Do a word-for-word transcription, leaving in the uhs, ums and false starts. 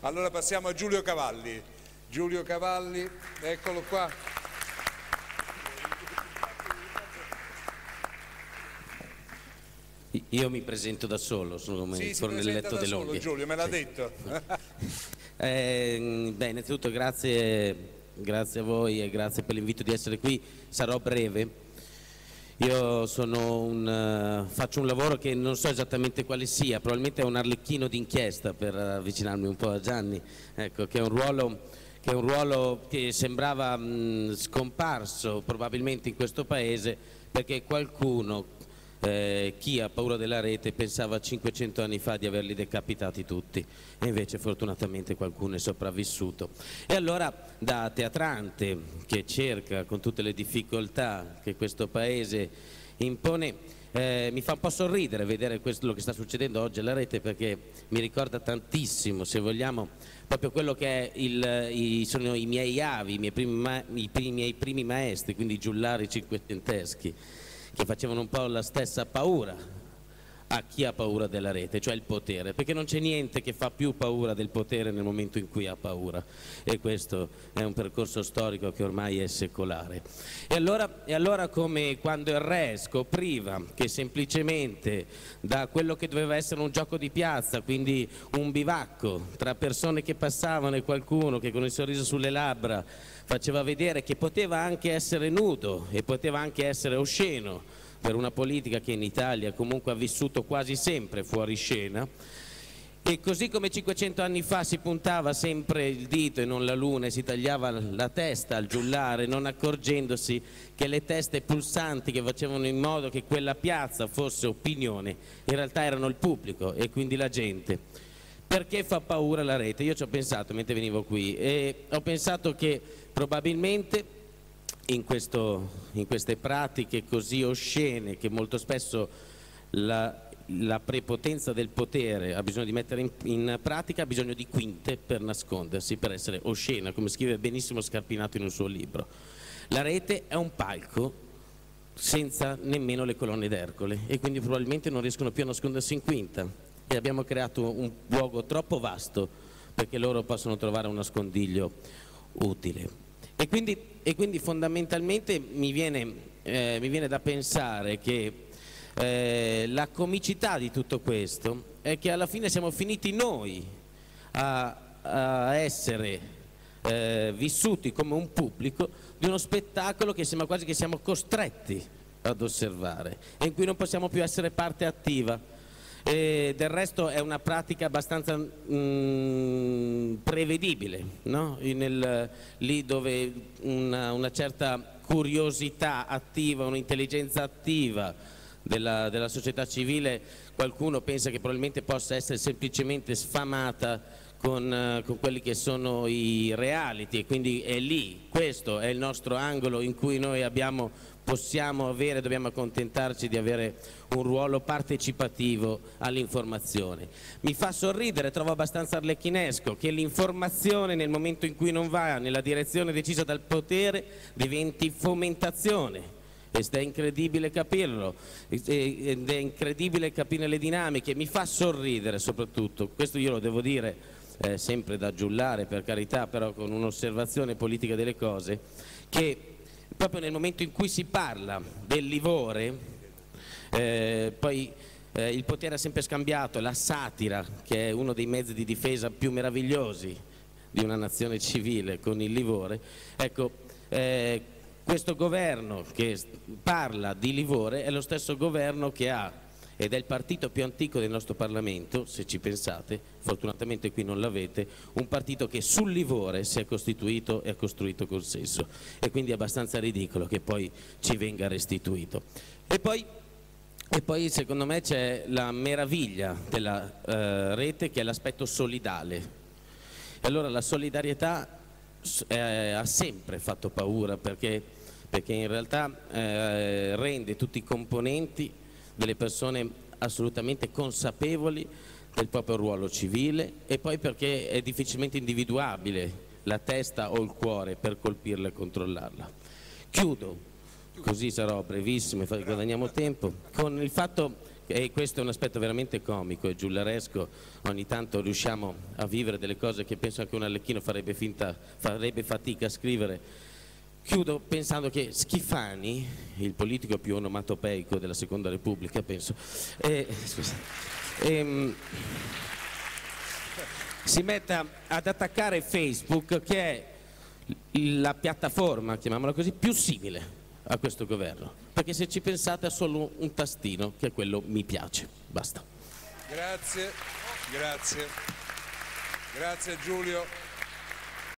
Allora passiamo a Giulio Cavalli. Giulio Cavalli, eccolo qua. Io mi presento da solo, sono come sì, il fornelletto De Longhi. Giulio, me l'ha sì. detto. eh, beh, innanzitutto grazie, grazie a voi e grazie per l'invito di essere qui. Sarò breve. Io sono un, uh, faccio un lavoro che non so esattamente quale sia, probabilmente è un arlecchino d'inchiesta per avvicinarmi un po' a Gianni, ecco, che è un ruolo che, è un ruolo che sembrava mh, scomparso probabilmente in questo paese perché qualcuno, eh, chi ha paura della rete, pensava cinquecento anni fa di averli decapitati tutti e invece fortunatamente qualcuno è sopravvissuto. E allora da teatrante che cerca con tutte le difficoltà che questo paese impone, eh, mi fa un po' sorridere vedere quello che sta succedendo oggi alla rete, perché mi ricorda tantissimo, se vogliamo, proprio quello che è il, i, sono i miei avi, i miei primi, ma, i primi, i miei primi maestri, quindi i giullari cinquecenteschi, che facevano un po' la stessa paura a chi ha paura della rete, cioè il potere, perché non c'è niente che fa più paura del potere nel momento in cui ha paura, e questo è un percorso storico che ormai è secolare. E allora, e allora come quando il re scopriva che semplicemente da quello che doveva essere un gioco di piazza, quindi un bivacco tra persone che passavano e qualcuno che con il sorriso sulle labbra faceva vedere che poteva anche essere nudo e poteva anche essere osceno, per una politica che in Italia comunque ha vissuto quasi sempre fuori scena, e così come cinquecento anni fa si puntava sempre il dito e non la luna e si tagliava la testa al giullare, non accorgendosi che le teste pulsanti che facevano in modo che quella piazza fosse opinione in realtà erano il pubblico e quindi la gente. Perché fa paura la rete? Io ci ho pensato mentre venivo qui e ho pensato che probabilmente In, questo, in queste pratiche così oscene, che molto spesso la, la prepotenza del potere ha bisogno di mettere in, in pratica, ha bisogno di quinte per nascondersi, per essere oscena, come scrive benissimo Scarpinato in un suo libro. La rete è un palco senza nemmeno le colonne d'Ercole e quindi probabilmente non riescono più a nascondersi in quinta, e abbiamo creato un luogo troppo vasto perché loro possono trovare un nascondiglio utile. E quindi, e quindi fondamentalmente mi viene, eh, mi viene da pensare che eh, la comicità di tutto questo è che alla fine siamo finiti noi a, a essere eh, vissuti come un pubblico di uno spettacolo che sembra quasi che siamo costretti ad osservare e in cui non possiamo più essere parte attiva. E del resto è una pratica abbastanza mm, prevedibile, no? Nel, lì dove una, una certa curiosità attiva, un'intelligenza attiva della, della società civile, qualcuno pensa che probabilmente possa essere semplicemente sfamata con, con quelli che sono i reality, e quindi è lì, questo è il nostro angolo in cui noi abbiamo possiamo avere, dobbiamo accontentarci di avere un ruolo partecipativo all'informazione. Mi fa sorridere, trovo abbastanza arlecchinesco che l'informazione nel momento in cui non va nella direzione decisa dal potere diventi fomentazione, ed è incredibile capirlo, ed è incredibile capire le dinamiche. Mi fa sorridere soprattutto, questo io lo devo dire eh, sempre da giullare per carità, però con un'osservazione politica delle cose, che proprio nel momento in cui si parla del livore, eh, poi eh, il potere ha sempre scambiato la satira, che è uno dei mezzi di difesa più meravigliosi di una nazione civile, con il livore. Ecco, eh, questo governo che parla di livore è lo stesso governo che ha, ed è il partito più antico del nostro Parlamento, se ci pensate, fortunatamente qui non l'avete, un partito che sul livore si è costituito e ha costruito consenso, e quindi è abbastanza ridicolo che poi ci venga restituito. E poi, e poi secondo me c'è la meraviglia della eh, rete, che è l'aspetto solidale. E allora la solidarietà eh, ha sempre fatto paura, perché, perché in realtà eh, rende tutti i componenti delle persone assolutamente consapevoli del proprio ruolo civile, e poi perché è difficilmente individuabile la testa o il cuore per colpirla e controllarla. Chiudo, così sarò brevissimo e guadagniamo tempo, con il fatto e questo è un aspetto veramente comico e giullaresco, ogni tanto riusciamo a vivere delle cose che penso anche un Arlecchino farebbe, finta, farebbe fatica a scrivere. Chiudo pensando che Schifani, il politico più onomatopeico della Seconda Repubblica, penso, eh, scusa, ehm, si metta ad attaccare Facebook, che è la piattaforma, chiamiamola così, più simile a questo governo, perché se ci pensate ha solo un tastino, che è quello mi piace, basta. Grazie, grazie, grazie Giulio.